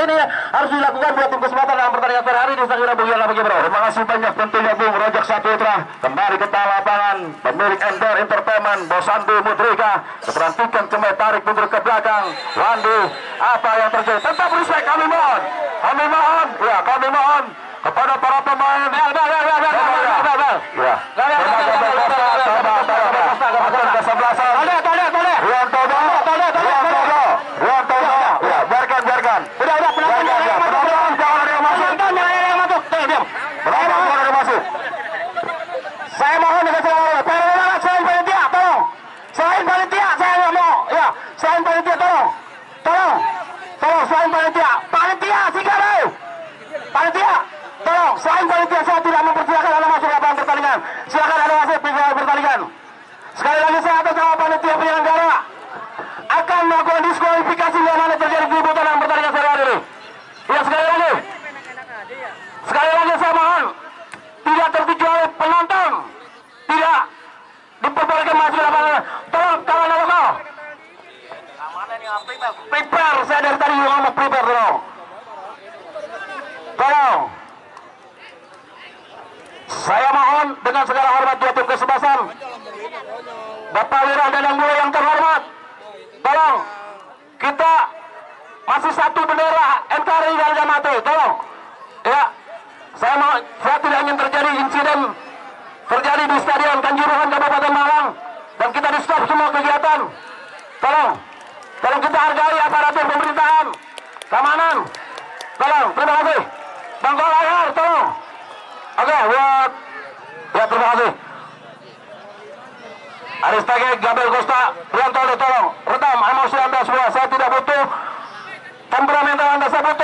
ini harus dilakukan buat tim kesempatan dalam pertandingan sore hari ini. Saya kira bagaimana bagi bro. Terima kasih banyak tentunya Bung Rojak Saputra. Kembali ke tengah lapangan, pemilik Endor Entertainment Bosandu Mudrika diperhentikan kembali, tarik mundur ke belakang. Wandi, apa yang terjadi? Tetap respect, kami mohon ya, kami mohon kepada para pemain. Saya mohon dengan selain panitia, tolong. Selain panitia, saya nggak mau. Ya, selain panitia, tolong. Selain panitia, panitia, tolong. Selain panitia, saya tidak mempersilakan Anda masuk lapangan pertandingan. Silakan Anda masuk di pertandingan. Sekali lagi saya atas nama panitia penyelenggara akan melakukan diskualifikasi yang mana terjadi keributan dalam pertandingan sore hari ini. Ya, sekali lagi saya mohon, tidak tertuju oleh penonton, tidak diperbolehkan masuk lapangan. Tolong, tangan Anda. Prepare, saya dari tadi ngomong prepare, tolong. Saya mohon dengan segala hormat dua tim kesebelasan, Bapak Wiran dan yang mulia yang terhormat, tolong, kita masih satu bendera NKRI dan Jamate, tolong. Ya, saya tidak ingin terjadi insiden terjadi di Stadion Kanjuruhan Kabupaten Malang dan kita di stop semua kegiatan. Tolong kita hargai aparatur pemerintahan, keamanan. Tolong, terima kasih. Bang Gol Ayar, tolong. Oke, buat ya, terima kasih. Aristage, Gabel Costa, Rianto, tolong redam emosi Anda semua. Saya tidak butuh temperamental Anda, saya butuh